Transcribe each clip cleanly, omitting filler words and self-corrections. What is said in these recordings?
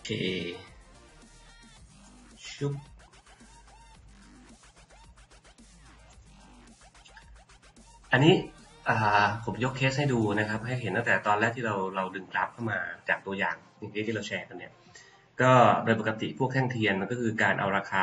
ชุบอันนี้ผมยกเคสให้ดูนะครับให้เห็นตั้งแต่ตอนแรกที่เราดึงกราฟเข้ามาจากตัวอย่างที่เราแชร์กันเนี่ยก็โดยปกติพวกแท่งเทียนมันก็คือการเอาราคา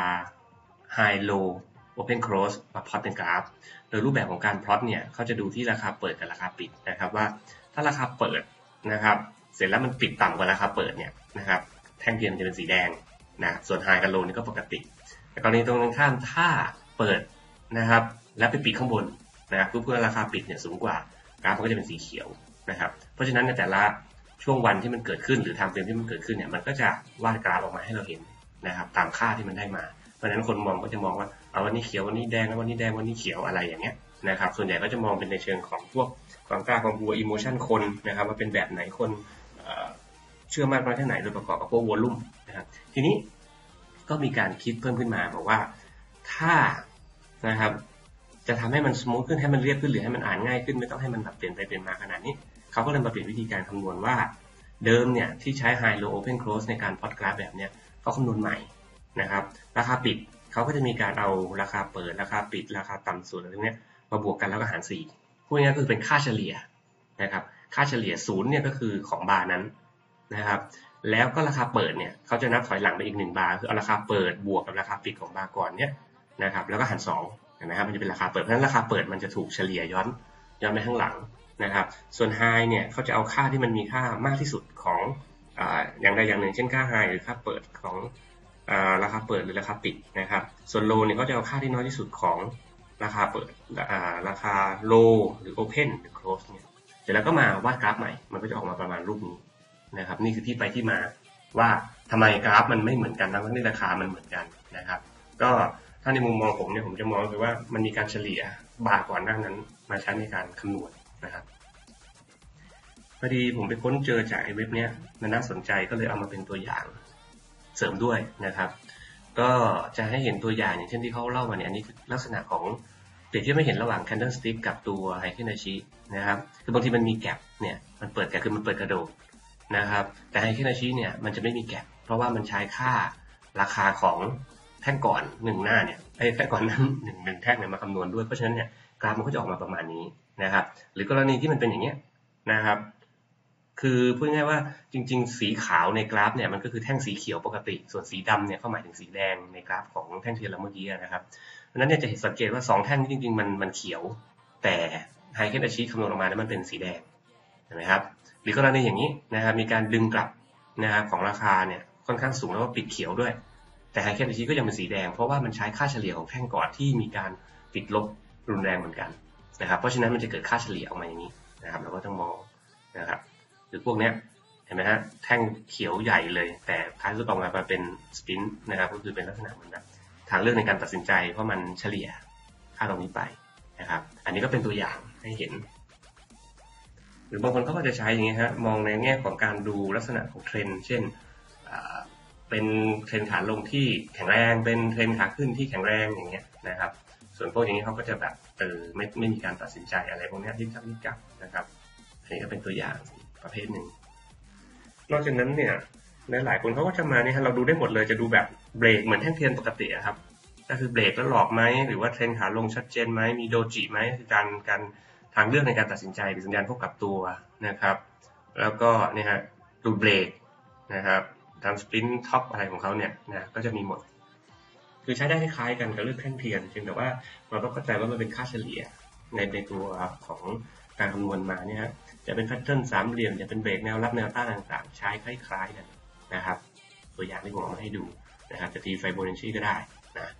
High Low Open Close มาพลอตเป็นกราฟโดยรูปแบบของการพลอตเนี่ยเขาจะดูที่ราคาเปิดกับราคาปิดนะครับว่าถ้าราคาเปิดนะครับเสร็จแล้วมันปิดต่ำกว่าราคาเปิดเนี่ยนะครับแท่งเทียนจะเป็นสีแดงนะส่วน High กับ Low นี่ก็ปกติแต่กรณีตรงกันข้ามถ้าเปิดนะครับแล้วไปปิดข้างบนนะครับเพื่อราคาปิดเนี่ยสูงกว่ากราฟมันก็จะเป็นสีเขียวนะครับเพราะฉะนั้นในแต่ละช่วงวันที่มันเกิดขึ้นหรือไทม์เฟรมที่มันเกิดขึ้นเนี่ยมันก็จะวาดกราฟออกมาให้เราเห็นนะครับตามค่าที่มันได้มาเพราะฉะนั้นคนมองก็จะมองว่าวันนี้เขียววันนี้แดงวันนี้แดงวันนี้เขียวอะไรอย่างเงี้ยนะครับส่วนใหญ่ก็จะมองเป็นในเชิงของพวกความกล้าความกลัวอิโมชันคนนะครับว่าเป็นแบบไหนคนเชื่อมากน้อยแค่ไหนโดยประกอบกับพวกวอลลุ่มนะครับทีนี้ก็มีการคิดเพิ่มขึ้นมาบอกว่าถ้านะครับจะทำให้มันสมูทขึ้นให้มันเรียบขึ้นหรือให้มันอ่านง่ายขึ้นไม่ต้องให้มันแบบเปลี่ยนไปเปลี่ยนมาขนาดนี้เขาก็เลยมาเปลี่ยนวิธีการคำนวณว่าเดิมเนี่ยที่ใช้ High Low Open Close ในการพลอตกราฟแบบเนี้ยเขาคำนวณใหม่นะครับราคาปิดเขาก็จะมีการเอาราคาเปิดราคาปิดราคาต่ำสุดอะไรพวกนี้มาบวกกันแล้วก็หาร4พวกนี้ก็คือเป็นค่าเฉลี่ยนะครับค่าเฉลี่ย0เนี่ยก็คือของบาร์นั้นนะครับแล้วก็ราคาเปิดเนี่ยเขาจะนับถอยหลังไปอีก1บาร์คือเอาราคาเปิดบวกกับราคาปิดของบาร์ก่อนเนี่ยนะครับแล้วก็หาร2นะครับมันจะเป็นราคาเปิดเพราะฉะนั้นราคาเปิดมันจะถูกเฉลี่ยย้อนไปข้างหลังนะครับส่วน High เนี่ยเขาจะเอาค่าที่มันมีค่ามากที่สุดของอย่างใดอย่างหนึ่งเช่นค่า High หรือค่าเปิดของราคาเปิดหรือราคาปิดนะครับส่วน Low เนี่ยก็จะเอาค่าที่น้อยที่สุดของราคาเปิดราคา Low หรือ Open หรือ Close เนี่ยเสร็จแล้วก็มาวาดกราฟใหม่มันก็จะออกมาประมาณรูปนี้นะครับนี่คือที่ไปที่มาว่าทำไมกราฟมันไม่เหมือนกันทั้งที่ราคามันเหมือนกันนะครับก็ถ้าในมุมมองผมเนี่ยผมจะมองคือว่ามันมีการเฉลี่ยบาร์ก่อนหน้านั้นมาใช้ในการคำนวณนะครับพอดีผมไปค้นเจอจากไอ้เว็บเนี้ยมันน่าสนใจก็เลยเอามาเป็นตัวอย่างเสริมด้วยนะครับก็จะให้เห็นตัวอย่างอย่างเช่นที่เขาเล่ามาเนี่ยอันนี้คือลักษณะของเปรียบเทียบไม่เห็นระหว่าง candlestick กับตัวไฮเคนไดชินะครับคือบางทีมันมีแกปเนี่ยมันเปิดแกปคือมันเปิดกระโดดนะครับแต่ไฮเคนไดชิเนี่ยมันจะไม่มีแกปเพราะว่ามันใช้ค่าราคาของแท่งก่อน1หน้าเนี่ยแท่งก่อนนั้นหนึ่งแท่งเนี่ยมาคำนวณด้วยเพราะฉะนั้นเนี่ยกราฟมันก็จะออกมาประมาณนี้นะครับหรือกรณีที่มันเป็นอย่างเงี้ยนะครับคือพูดง่ายว่าจริงๆสีขาวในกราฟเนี่ยมันก็คือแท่งสีเขียวปกติส่วนสีดำเนี่ยเขาหมายถึงสีแดงในกราฟของแท่งเทียนเราเมื่อกี้นะครับเพราะฉะนั้นเนี่ยจะเห็นสังเกตว่า2แท่งนี้จริงๆมันเขียวแต่ไฮเคนไดชิคำนวณออกมาแล้วมันเป็นสีแดงเห็นไหมครับหรือกรณีอย่างนี้นะครับมีการดึงกลับนะครับของราคาเนี่ยค่อนข้างสูงแล้วก็ปิดเขียวด้วยแต่ไฮเคนไดชิก็ยังเป็นสีแดงเพราะว่ามันใช้ค่าเฉลี่ยของแท่งก่อนที่มีการติดลบรุนแรงเหมือนกันนะครับเพราะฉะนั้นมันจะเกิดค่าเฉลี่ยออกมาอย่างนี้นะครับเราก็ต้องมองนะครับหรือพวกเนี้ยเห็นไหมฮะแท่งเขียวใหญ่เลยแต่ท้ายสุดออกมาเป็นสปินนะครับก็คือเป็นลักษณะเหมือนแบบทางเลือกในการตัดสินใจเพราะมันเฉลี่ยค่าตรงนี้ไปนะครับอันนี้ก็เป็นตัวอย่างให้เห็นหรือบางคนเขาก็จะใช้อย่างนี้ฮะมองในแง่ของการดูลักษณะของเทรนด์เช่นเป็นเทรนด์ขาลงที่แข็งแรงเป็นเทรนด์ขาขึ้นที่แข็งแรงอย่างเงี้ยนะครับส่วนพวกอย่างนี้เขาก็จะแบบไม่มีการตัดสินใจอะไรพวกนี้ที่จับนะครับอันนี้ก็เป็นตัวอย่างประเภทหนึ่งนอกจากนั้นเนี่ยหลายคนเขาก็จะมาเนี่ยเราดูได้หมดเลยจะดูแบบเบรกเหมือนแท่งเทียนปกติครับก็คือเบรกแล้วหลอกไหมหรือว่าเทรนขาลงชัดเจนไหมมีโดจิไหมคือการทางเลือกในการตัดสินใจหรือสัญญาณพวกกลับตัวนะครับแล้วก็เนี่ยฮะดูเบรกนะครับทำสปรินท์ท็อปอะไรของเขาเนี่ยนะก็จะมีหมดคือใช้ได้คล้ายๆกันกับเรื่องแท่งเทียนเพียงแต่ว่าเราต้องเข้าใจว่ามันเป็นค่าเฉลี่ยในตัวของการคำนวณมาเนี่ยจะเป็นแพทเทิร์นสามเหลี่ยมจะเป็นเบรกแนวรับแนวต้านต่างๆใช้คล้ายๆกันนะครับตัวอย่างที่ผมเอามาให้ดูนะครับจะตีไฟโบนัชชีก็ได้นะ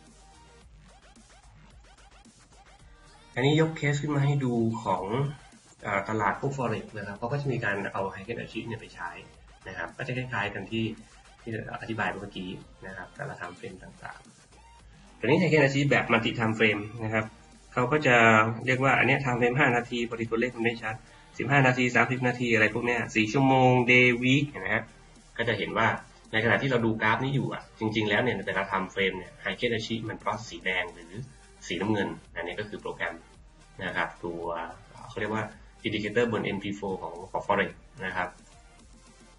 อันนี้ยกเคสขึ้นมาให้ดูของตลาดพวก Forex นะครับเขาก็จะมีการเอาไฮเคนไดชิเนี่ยไปใช้นะครับก็จะคล้ายๆกันที่อธิบายเมื่อกี้นะครับแต่ละไทม์เฟรมต่างๆแต่นี้ไฮเคนไดชิแบบมัลติไทม์เฟรมนะครับเขาก็จะเรียกว่าอันนี้ไทม์เฟรม5นาทีพอดีตัวเลขมันไม่ชัด15นาที30นาทีอะไรพวกนี้4ชั่วโมง day week นะฮะก็จะเห็นว่าในขณะที่เราดูกราฟนี้อยู่จริงๆแล้วเนี่ยในแต่ละไทม์เฟรมเนี่ยไฮเคนไดชิมันพลอตสีแดงหรือสีน้ำเงินอันนี้ก็คือโปรแกรมนะครับตัวเขาเรียกว่าอินดิเคเตอร์บน MP4 ของ Forex นะครับ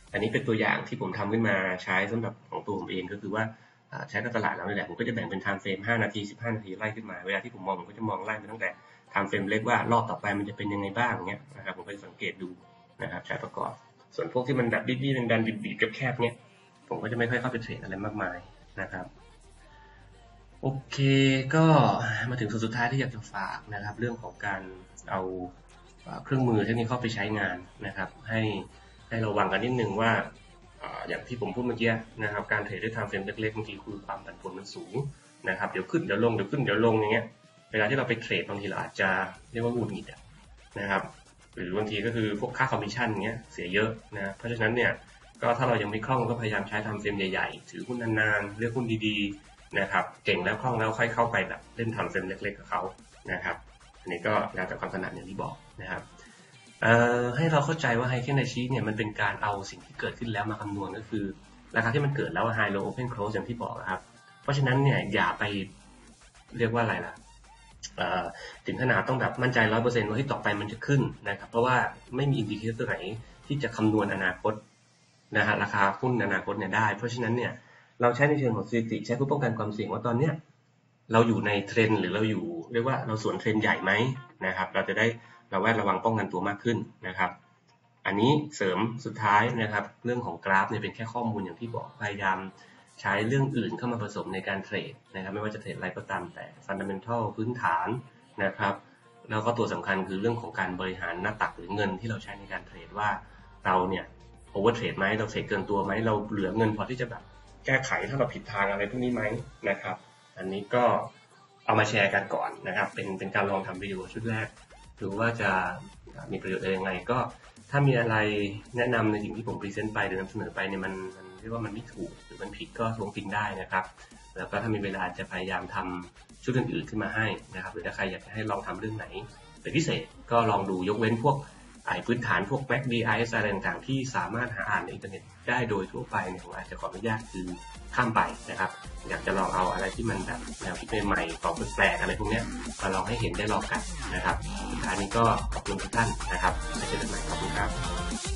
อันนี้เป็นตัวอย่างที่ผมทำขึ้นมาใช้สำหรับของตัวผมเองก็คือว่าใช้กับตลาดเรานี่แหละผมก็จะแบ่งเป็นไทม์เฟรม5 นาที15 นาทีไล่ขึ้นมาเวลาที่ผมมองผมก็จะมองไล่ไปตั้งแต่ไทม์เฟรมเล็กว่ารอบต่อไปมันจะเป็นยังไงบ้างเงี้ยนะครับผมก็จะสังเกตดูนะครับใช้ประกอบส่วนพวกที่มันแบบบี้ๆดันๆบีบๆแคบๆเนี้ยผมก็จะไม่ค่อยเข้าไปเทรดอะไรมากมายนะครับโอเคก็มาถึงส่วนสุดท้ายที่อยากจะฝากนะครับเรื่องของการเอาเครื่องมือเทคนิคเข้าไปใช้งานนะครับให้ระวังกันนิดนึงว่าอย่างที่ผมพูดเมื่อกี้นะครับการเทรดด้วยไทม์เฟรมเล็กๆบางทีคือความผันผวนมันสูงนะครับเดี๋ยวขึ้นเดี๋ยวลงเดี๋ยวขึ้นเดี๋ยวลงอย่างเงี้ยเวลาที่เราไปเทรดบางทีเราอาจจะเรียกว่าหงุดหงิดนะครับหรือบางทีก็คือพวกค่าคอมมิชชั่นเงี้ยเสียเยอะนะเพราะฉะนั้นเนี่ยก็ถ้าเรายังไม่คล่องก็พยายามใช้ไทม์เฟรมใหญ่ๆถือหุ้นนานๆเลือกหุ้นดีๆนะครับเก่งแล้วคล่องแล้วค่อยเข้าไปแบบเล่นไทม์เฟรมเล็กๆกับเขานะครับอันนี้ก็แล้วแต่ความถนัดอย่างที่บอกนะครับให้เราเข้าใจว่าไฮเคนไดชีเนี่ยมันเป็นการเอาสิ่งที่เกิดขึ้นแล้วมาคำนวณก็คือราคาที่มันเกิดแล้ว high low open close อย่างที่บอกครับเพราะฉะนั้นเนี่ยอย่าไปเรียกว่าอะไรล่ะถึงขนาดต้องแบบมั่นใจ 100% ว่าที่ต่อไปมันจะขึ้นนะครับเพราะว่าไม่มีอินดิเคเตอร์ไหนที่จะคำนวณอนาคตนะฮะราคาหุ้นอนาคตเนี่ยได้เพราะฉะนั้นเนี่ยเราใช้ในเชิงของสถิติใช้เพื่อป้องกันความเสี่ยงว่าตอนเนี้ยเราอยู่ในเทรนด์หรือเราอยู่เรียกว่าเราสวนเทรนด์ใหญ่ไหมนะครับเราจะได้ระวังป้องกันตัวมากขึ้นนะครับอันนี้เสริมสุดท้ายนะครับเรื่องของกราฟเนี่ยเป็นแค่ข้อมูลอย่างที่บอกพยายามใช้เรื่องอื่นเข้ามาผสมในการเทรดนะครับไม่ว่าจะเทรดอะไรก็ตามแต่ fundamental พื้นฐานนะครับแล้วก็ตัวสำคัญคือเรื่องของการบริหารหน้าตักหรือเงินที่เราใช้ในการเทรดว่าเราเนี่ยโอเวอร์เทรดไหมเราเทรดเกินตัวไหมเราเหลือเงินพอที่จะแบบแก้ไขถ้าเราผิดทางอะไรพวกนี้ไหมนะครับอันนี้ก็เอามาแชร์กันก่อนนะครับเป็นการลองทำวิดีโอชุดแรกดูว่าจะมีประโยชน์ยังไงก็ถ้ามีอะไรแนะนำในสิ่งที่ผมพรีเซนต์ไปหรือนำเสนอไปเนี่ยมันเรียกว่ามันไม่ถูกหรือมันผิดก็ท้วงติงได้นะครับแล้วก็ถ้ามีเวลาจะพยายามทำชุดอื่นๆขึ้นมาให้นะครับหรือถ้าใครอยากจะให้ลองทำเรื่องไหนเป็นพิเศษก็ลองดูยกเว้นพวกพื้นฐานพวก MACDอะไรต่างๆที่สามารถหาอ่านในอินเทอร์เน็ตได้โดยทั่วไปเนี่ยผมอาจจะขออนุญาตคือข้ามไปนะครับอยากจะลองเอาอะไรที่มันแบบแนวคิดใหม่ๆของแปลกๆอะไรพวกนี้มาลองให้เห็นได้ลองกันนะครับสุดท้ายนี้ก็ขอบคุณทุกท่านนะครับแล้วเจอกันใหม่ขอบคุณครับ